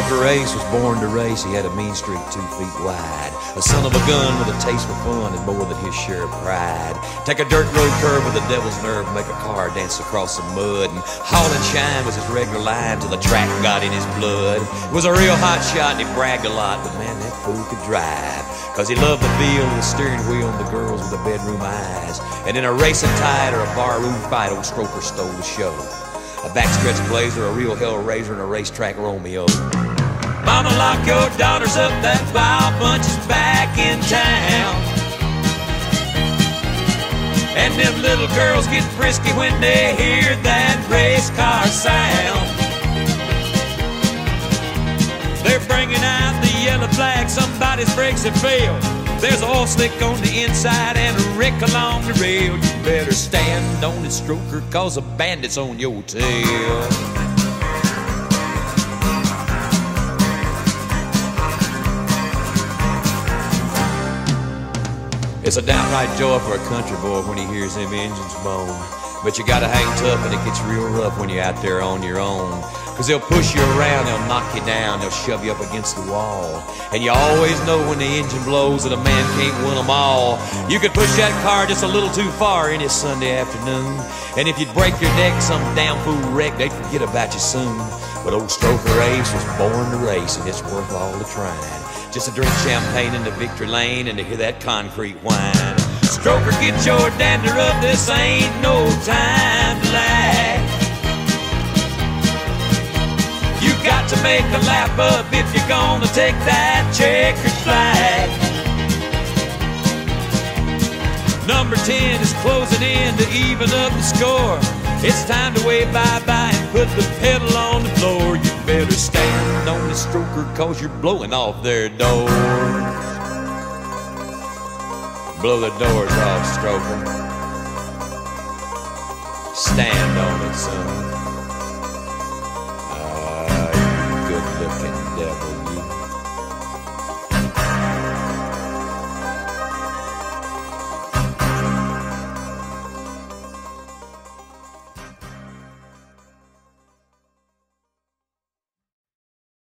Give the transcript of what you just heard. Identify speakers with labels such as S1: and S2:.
S1: Stroker Ace was born to race. He had a mean streak 2 feet wide. A son of a gun with a taste for fun and more than his share of pride. Take a dirt road curve with the devil's nerve, make a car dance across some mud, and haul and shine was his regular line till the track got in his blood. He was a real hot shot and he bragged a lot, but man, that fool could drive. Cause he loved the feel of the steering wheel and the girls with the bedroom eyes. And in a racing tide or a barroom fight, old Stroker stole the show. A backstretch blazer, a real hellraiser, and a racetrack Romeo. Mama, lock your daughters up, that wild bunch is back in town. And them little girls get frisky when they hear that race car sound. They're bringing out the yellow flag, somebody's brakes have failed. There's an oil slick on the inside and a wreck along the rail. You better stand on it, Stroker, cause a bandit's on your tail. It's a downright joy for a country boy when he hears them engines moan. But you gotta hang tough and it gets real rough when you're out there on your own. Cause they'll push you around, they'll knock you down, they'll shove you up against the wall. And you always know when the engine blows that a man can't win them all. You could push that car just a little too far any Sunday afternoon, and if you'd break your neck, some damn fool wreck, they'd forget about you soon. But old Stroker Ace was born to race, and it's worth all the trying. Just to drink champagne in the victory lane and to hear that concrete whine. Stroker, get your dander up, this ain't no time to lag. You got to make a lap up if you're gonna take that checkered flag. Number 10 is closing in to even up the score. It's time to wave bye-bye and put the pedal on the floor. You better stand on the Stroker, cause you're blowing off their doors. Blow the doors off, Stroker. Stand on it, son. You good-looking devil.